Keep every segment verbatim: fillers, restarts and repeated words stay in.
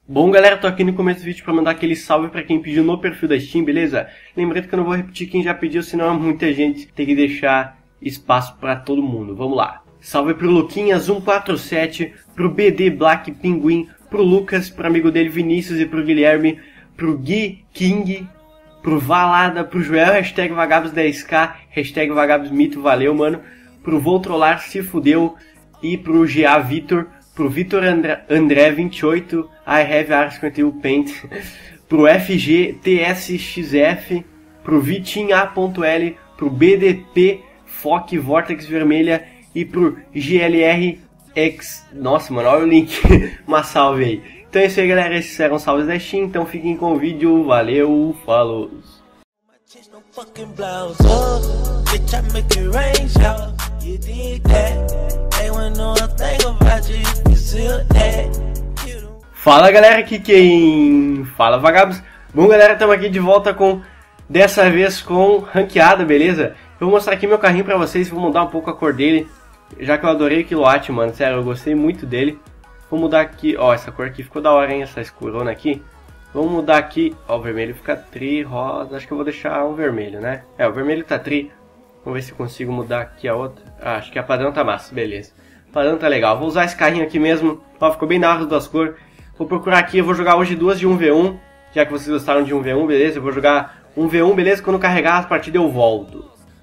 Bom, galera, tô aqui no começo do vídeo pra mandar aquele salve pra quem pediu no perfil da Steam, beleza? Lembrando que eu não vou repetir quem já pediu, senão muita gente tem que deixar espaço pra todo mundo. Vamos lá. Salve pro Luquinhas cento e quarenta e sete, pro B D Black Pinguim, pro Lucas, pro amigo dele Vinícius e pro Guilherme, pro Gui King, pro Valada, pro Joel, hashtag Vagabos dez K, hashtag Vagabos Mito, valeu, mano. Pro Voltrolar, se fudeu, e pro G A Vitor, pro Vitor André, André vinte e oito, I have R cinquenta e um Paint, pro F G T S X F, pro Vitinho A.L, pro B D P Foc Vortex Vermelha e pro G L R X. Nossa, mano, olha o link. Uma salve aí. Então é isso aí, galera. Esses eram salves da Steam. Então fiquem com o vídeo. Valeu, falou. Fala, galera, aqui quem fala, Vagabos. Bom, galera, estamos aqui de volta com, dessa vez com ranqueada, beleza? Eu vou mostrar aqui meu carrinho pra vocês, vou mudar um pouco a cor dele, já que eu adorei o Kilowatt, mano, sério, eu gostei muito dele. Vou mudar aqui, ó, essa cor aqui ficou da hora, hein, essa escurona aqui. Vamos mudar aqui, ó, o vermelho fica tri, rosa, acho que eu vou deixar um vermelho, né? É, o vermelho tá tri. Vamos ver se eu consigo mudar aqui a outra. Ah, acho que a padrão tá massa, beleza. O padrão tá legal, vou usar esse carrinho aqui mesmo, ó, ficou bem da hora das duas cores. Vou procurar aqui, eu vou jogar hoje duas de um v um, já que vocês gostaram de um v um, beleza? Eu vou jogar um v um, beleza? Quando carregar a partida eu volto.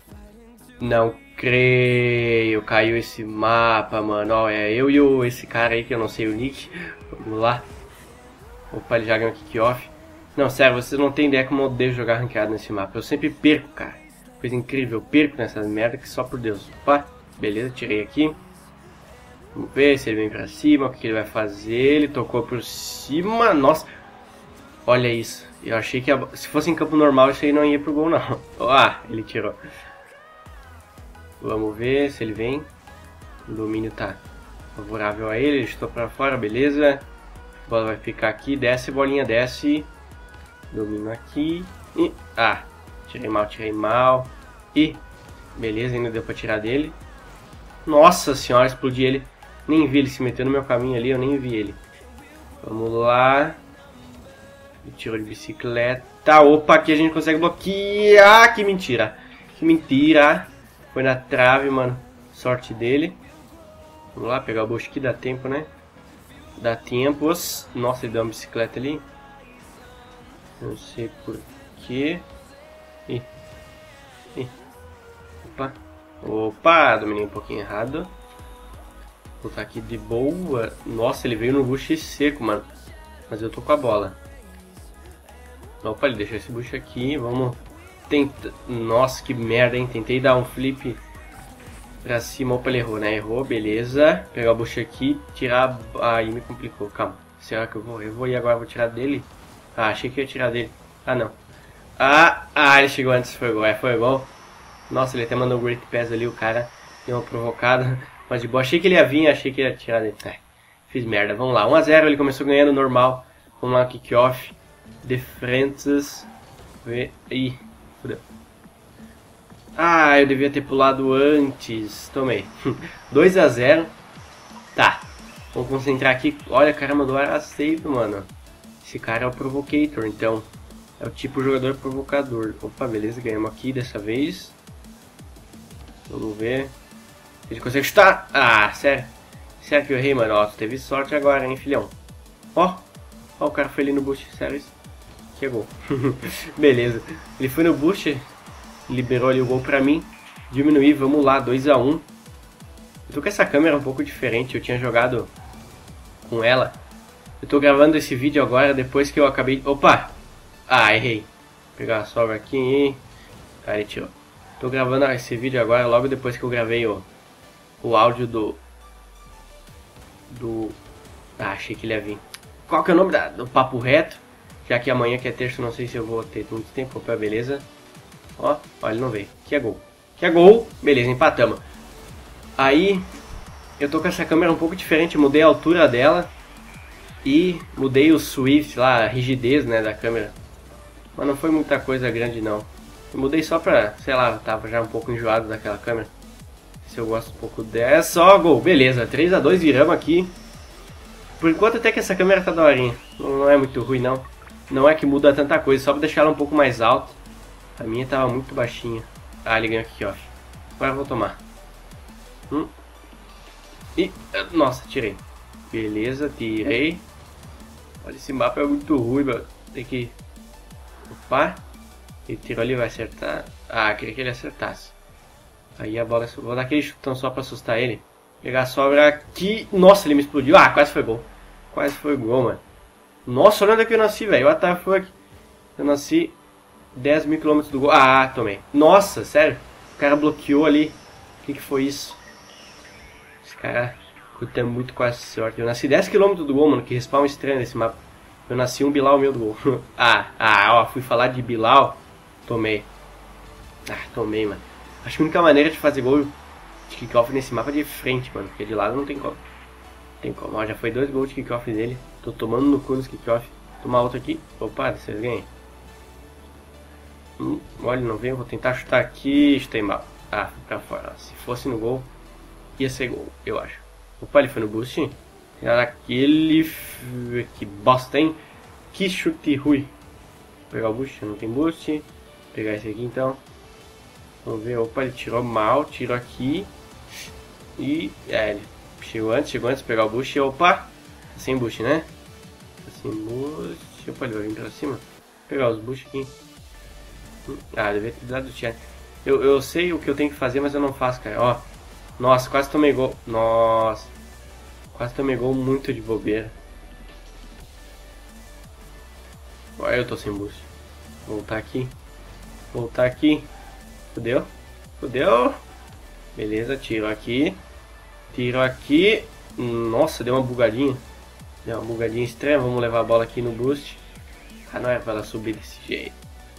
Não creio, caiu esse mapa, mano. Ó, é eu e o, esse cara aí que eu não sei o nick. Vamos lá. Opa, ele já ganhou kick-off. Não, sério, vocês não tem ideia como eu odeio jogar ranqueado nesse mapa. Eu sempre perco, cara. Coisa incrível, eu perco nessa merda que só por Deus. Opa, beleza, tirei aqui. Vamos ver se ele vem pra cima, o que ele vai fazer. Ele tocou por cima, nossa. Olha isso, eu achei que a... se fosse em campo normal isso aí não ia pro gol não. Ah, ele tirou. Vamos ver se ele vem. O domínio tá favorável a ele, ele estou pra fora, beleza. A bola vai ficar aqui, desce, bolinha, desce. Domínio aqui. E... ah, tirei mal, tirei mal. E... beleza, ainda deu pra tirar dele. Nossa senhora, explodi ele. Nem vi ele se meter no meu caminho ali, eu nem vi ele. Vamos lá. Ele tirou de bicicleta. Opa, aqui a gente consegue bloquear. Que mentira. Que mentira. Foi na trave, mano. Sorte dele. Vamos lá, pegar o bush aqui. Dá tempo, né? Dá tempo. Nossa, ele deu uma bicicleta ali. Não sei porquê. Ih. Ih. Opa. Opa, dominei um pouquinho errado. Vou botar aqui de boa. Nossa, ele veio no bush seco, mano. Mas eu tô com a bola. Opa, ele deixou esse bush aqui. Vamos tentar. Nossa, que merda, hein? Tentei dar um flip pra cima. Opa, ele errou, né? Errou, beleza. Pegar o bush aqui, tirar. Aí me complicou, calma. Será que eu vou? Eu vou e agora vou tirar dele? Ah, achei que ia tirar dele. Ah, não. Ah, ah, ele chegou antes. Foi gol, é, foi gol. Nossa, ele até mandou um Great Pass ali, o cara deu uma provocada. Mas de boa, achei que ele ia vir, achei que ele ia tirar dele. É, fiz merda, vamos lá. um a zero, ele começou ganhando normal. Vamos lá, kick-off. De frentes. Ih, fudeu. Ah, eu devia ter pulado antes. Tomei. dois a zero. Tá. Vamos concentrar aqui. Olha, caramba, do ar aceito, mano. Esse cara é o Provocator, então. É o tipo jogador provocador. Opa, beleza, ganhamos aqui dessa vez. Vamos ver. Ele consegue chutar. Ah, sério. Sério que eu errei, mano. Ó, tu teve sorte agora, hein, filhão. Ó. Ó, o cara foi ali no boost. Sério isso? Que é gol. Beleza. Ele foi no boost. Liberou ali o gol pra mim. Diminuir, vamos lá. dois a um. Eu tô com essa câmera um pouco diferente. Eu tinha jogado com ela. Eu tô gravando esse vídeo agora depois que eu acabei... Opa! Ah, errei. Vou pegar a sobra aqui. Cara, ele tirou. Tô gravando esse vídeo agora logo depois que eu gravei o, o áudio do... Do... Ah, achei que ele ia vir. Qual que é o nome da, do papo reto? Já que amanhã que é terça, não sei se eu vou ter muito tempo. Opa, beleza. Ó, ó, ele não veio. Que é gol. Que é gol. Beleza, empatamos. Aí, eu tô com essa câmera um pouco diferente. Mudei a altura dela. E mudei o Swift lá, a rigidez, né, da câmera. Mas não foi muita coisa grande, não. Eu mudei só pra, sei lá, tava já um pouco enjoado daquela câmera. Se eu gosto um pouco dessa. Ó, gol. Beleza, três a dois, viramos aqui. Por enquanto até que essa câmera tá daorinha. Não, não é muito ruim não. Não é que muda tanta coisa, só pra deixar ela um pouco mais alta. A minha tava muito baixinha. Ah, ele ganhou aqui, ó. Agora eu vou tomar. Hum. E, nossa, tirei. Beleza, tirei. Olha, esse mapa é muito ruim, mano. Tem que... Opa. Ele tirou ali, vai acertar. Ah, queria que ele acertasse. Aí a bola... Vou dar aquele chutão só pra assustar ele. Pegar a sobra aqui. Nossa, ele me explodiu. Ah, quase foi gol. Quase foi gol, mano. Nossa, olha onde é que eu nasci, velho. What the fuck? Eu nasci dez mil quilômetros do gol. Ah, tomei. Nossa, sério. O cara bloqueou ali. O que que foi isso? Esse cara tem muito quase sorte. Eu nasci dez quilômetros do gol, mano. Que respawn estranho nesse mapa. Eu nasci um Bilal meu do gol. ah, ah, ó. Fui falar de Bilal. Tomei. Ah, tomei, mano. Acho que a única maneira de fazer gol de kickoff nesse mapa é de frente, mano. Porque de lado não tem como. Tem como. Ó, já foi dois gols de kickoff dele. Tô tomando no cu nos kickoff. Tomar outro aqui. Opa, vocês ganham. Hum, olha, não vem. Vou tentar chutar aqui. Chutei mal. Ah, fui pra fora. Se fosse no gol, ia ser gol, eu acho. Opa, ele foi no boost. Era aquele... Que bosta, hein? Que chute ruim. Vou pegar o boost. Não tem boost. Vou pegar esse aqui, então. Vamos ver. Opa, ele tirou mal. Tirou aqui. E... É, ele chegou antes. Chegou antes de pegar o boost. Opa! Sem boost, né? Sem boost. Opa, ele vai vir pra cima. Vou pegar os boosts aqui. Ah, devia ter dado o chat. Eu, eu sei o que eu tenho que fazer, mas eu não faço, cara. Ó. Nossa, quase tomei gol. Nossa. Quase tomei gol muito de bobeira. Olha, eu tô sem boost. Voltar aqui. Voltar aqui. Fudeu. Fudeu. Beleza, tiro aqui. Tiro aqui. Nossa, deu uma bugadinha. Deu uma bugadinha estranha. Vamos levar a bola aqui no boost. Ah, não é pra ela subir desse jeito.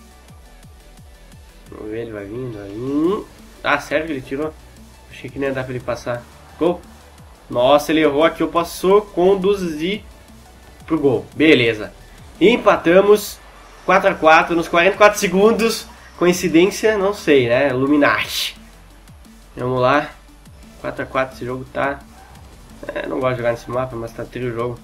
Vamos ver, ele vai vindo. Vai vindo. Ah, sério que ele tirou? Achei que nem ia dar pra ele passar. Gol. Nossa, ele errou aqui. Eu posso conduzir pro gol. Beleza. Empatamos. quatro a quatro nos quarenta e quatro segundos. Coincidência? Não sei, né? Illuminati. Vamos lá. quatro a quatro esse jogo tá... É, não gosto de jogar nesse mapa, mas tá trio o jogo.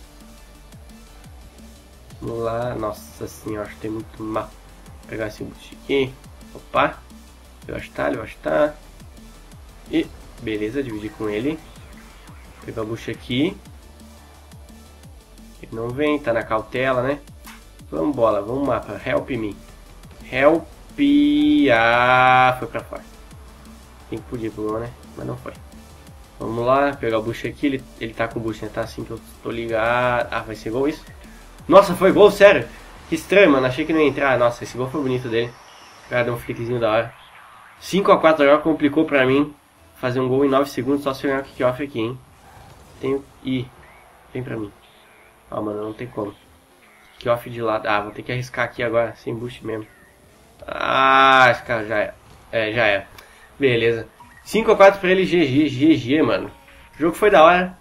Vamos lá. Nossa senhora, acho que tem muito mal. Vou pegar esse boost aqui. Opa. Eu acho que tá, eu acho que tá. E, beleza, dividir com ele. Vou pegar o boost aqui. Ele não vem, tá na cautela, né? Vamos bola, vamos mapa. Help me. Help. Ah, foi pra fora. Tem que podia pro gol, né? Mas não foi. Vamos lá, pegar o boost aqui. Ele, ele tá com o boost, né? Tá assim que eu tô ligado. Ah, vai ser gol isso? Nossa, foi gol, sério? Que estranho, mano. Achei que não ia entrar. Nossa, esse gol foi bonito dele. O cara deu um flickzinho da hora. cinco a quatro agora complicou pra mim fazer um gol em nove segundos. Só se eu ganhar o kickoff aqui, hein? Tenho... Ih, vem pra mim. Ó, mano, não tem como. Kickoff de lado. Ah, vou ter que arriscar aqui agora, sem boost mesmo. Ah, esse cara já é. É, já é. Beleza. cinco a quatro pra ele, G G, G G, mano. O jogo foi da hora.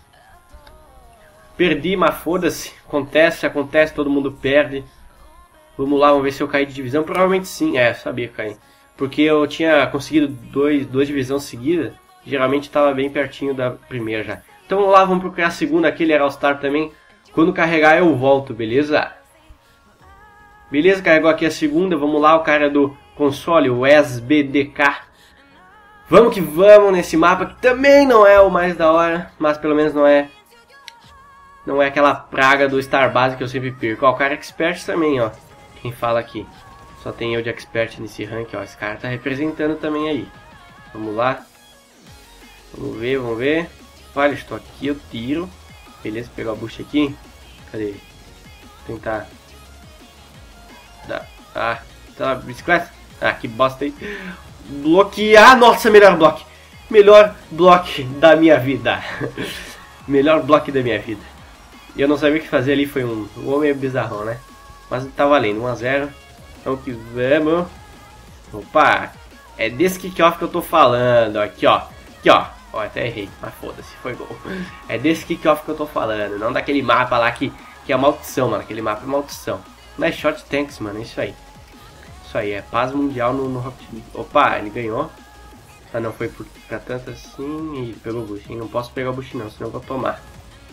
Perdi, mas foda-se. Acontece, acontece, todo mundo perde. Vamos lá, vamos ver se eu caí de divisão. Provavelmente sim, é, sabia cair. Porque eu tinha conseguido dois, duas divisões seguidas. Geralmente estava bem pertinho da primeira já. Então vamos lá, vamos procurar a segunda. Aquele era All-Star também. Quando carregar eu volto, beleza? Beleza, carregou aqui a segunda. Vamos lá, o cara do console, o S B D K. Vamos que vamos nesse mapa que também não é o mais da hora. Mas pelo menos não é... Não é aquela praga do Star Base que eu sempre perco. Ó, o cara é expert também, ó. Quem fala aqui. Só tem eu de expert nesse rank, ó. Esse cara tá representando também aí. Vamos lá. Vamos ver, vamos ver. Olha, estou aqui, eu tiro. Beleza, pegar o boost aqui. Cadê ele? Vou tentar. Dá. Ah, tá na bicicleta. Ah, que bosta aí. Bloquear. Nossa, melhor bloco. Melhor bloco da minha vida. Melhor bloco da minha vida. E eu não sabia o que fazer ali, foi um, um homem bizarrão, né? Mas tá valendo, um a zero. Vamos que vamos. Opa, é desse kickoff que eu tô falando. Aqui, ó. Aqui, ó. Ó, até errei, mas foda-se, foi gol. É desse kickoff que eu tô falando, não daquele mapa lá que, que é maldição, mano. Aquele mapa é maldição. Não é Short Tanks, mano, é isso aí. Isso aí, é paz mundial no, no Rocket League. Opa, ele ganhou. Ah, não foi por, pra tanto assim. E pegou o boost, hein? Não posso pegar o boost não, senão eu vou tomar.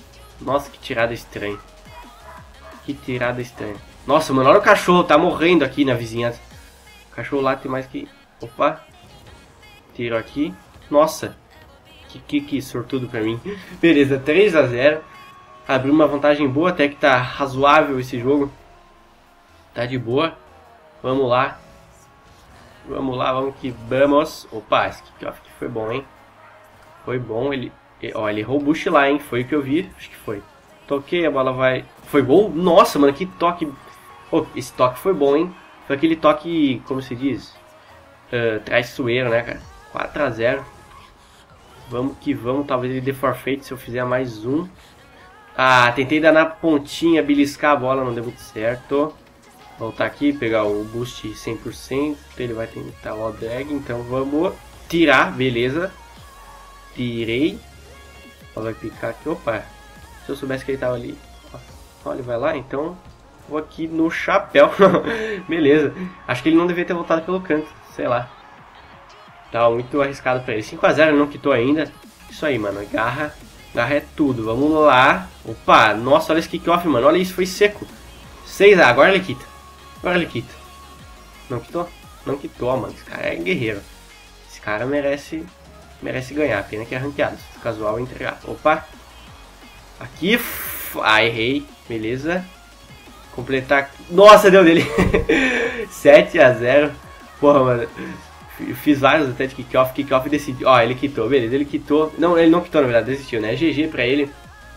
Nossa, que tirada estranha. Que tirada estranha. Nossa, mano, olha o cachorro, tá morrendo aqui na vizinhança. O cachorro lá tem mais que... Opa. Tiro aqui. Nossa. Que, que, que sortudo pra mim. Beleza, três a zero. Abriu uma vantagem boa, até que tá razoável esse jogo. Tá de boa. Vamos lá. Vamos lá, vamos que vamos. Opa, esse kickoff aqui foi bom, hein? Foi bom, ele... Ó, ele errou o boost lá, hein? Foi o que eu vi, acho que foi. Toquei, a bola vai... Foi gol? Nossa, mano, que toque... Oh, esse toque foi bom, hein? Foi aquele toque, como se diz? Uh, traiçoeiro, né, cara? quatro a zero. Vamos que vamos, talvez ele dê forfeit se eu fizer mais um. Ah, tentei dar na pontinha, beliscar a bola, não deu muito certo. Voltar aqui, pegar o boost cem por cento, ele vai tentar o drag, então vamos tirar, beleza. Tirei. Ela vai picar aqui, opa. Se eu soubesse que ele tava ali. Ó, ele vai lá, então vou aqui no chapéu. Beleza. Acho que ele não devia ter voltado pelo canto, sei lá. Tá muito arriscado pra ele. cinco a zero, ele não quitou ainda. Isso aí, mano. Garra. Garra é tudo. Vamos lá. Opa, nossa, olha esse kickoff, mano. Olha isso, foi seco. seis a zero, agora ele quita. Agora ele quita. Não quitou? Não quitou, mano. Esse cara é guerreiro. Esse cara merece merece ganhar. Pena que é ranqueado. Casual entregar. Opa. Aqui. Ah, errei. Beleza. Completar. Nossa, deu dele. sete a zero. Porra, mano. Eu fiz vários até de kickoff. Kickoff decidiu. Ó, ele quitou. Beleza, ele quitou. Não, ele não quitou, na verdade. Desistiu, né? G G pra ele.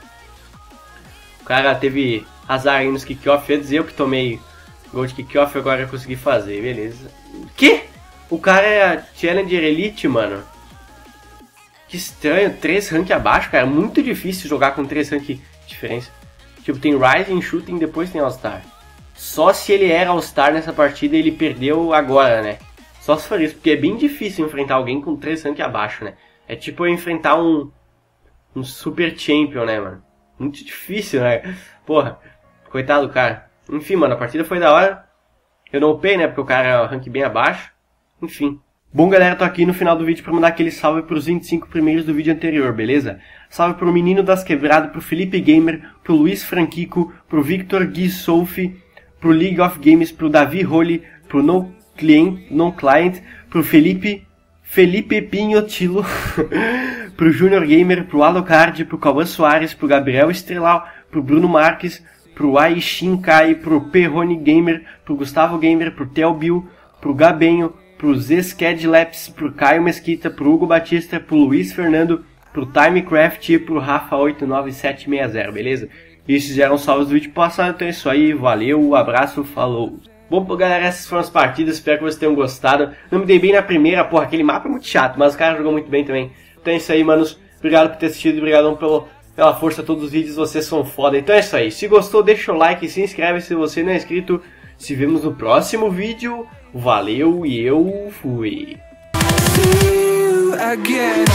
O cara teve azar aí nos kickoff. Eu ia dizer eu que tomei gol de kickoff, agora eu consegui fazer. Beleza. Que? O cara é Challenger Elite, mano. Que estranho. três rank abaixo, cara. É muito difícil jogar com três rank de diferença. Tipo, tem Rising, Shooting, depois tem All-Star. Só se ele era All-Star nessa partida e ele perdeu agora, né? Só se for isso, porque é bem difícil enfrentar alguém com três rank abaixo, né? É tipo eu enfrentar um, um Super Champion, né, mano? Muito difícil, né? Porra, coitado do cara. Enfim, mano, a partida foi da hora. Eu não upei, né, porque o cara é rank bem abaixo. Enfim. Bom, galera, tô aqui no final do vídeo pra mandar aquele salve pros vinte e cinco primeiros do vídeo anterior, beleza? Salve pro Menino das Quebradas, pro Felipe Gamer, pro Luiz Franquico, pro Victor Gui Solfi, pro League of Games, pro Davi Roli, pro No Client, No Client, pro Felipe, Felipe Pinhotilo, pro Junior Gamer, pro Alucard, pro Cauã Soares, pro Gabriel Estrelau, pro Bruno Marques, pro Aishin Kai, pro Perrone Gamer, pro Gustavo Gamer, pro Telbil, pro Gabenho, pro Zsked Labs, pro Caio Mesquita, pro Hugo Batista, pro Luiz Fernando, pro Timecraft e pro Rafa oito nove sete seis zero, beleza? Esses eram salvos do vídeo passado, então é isso aí, valeu, abraço, falou! Bom, galera, essas foram as partidas, espero que vocês tenham gostado. Não me dei bem na primeira, porra, aquele mapa é muito chato, mas o cara jogou muito bem também. Então é isso aí, manos, obrigado por ter assistido, obrigado pelo, pela força de todos os vídeos, vocês são foda. Então é isso aí, se gostou, deixa o like, se inscreve se você não é inscrito. Se vemos no próximo vídeo, valeu e eu fui! See you again.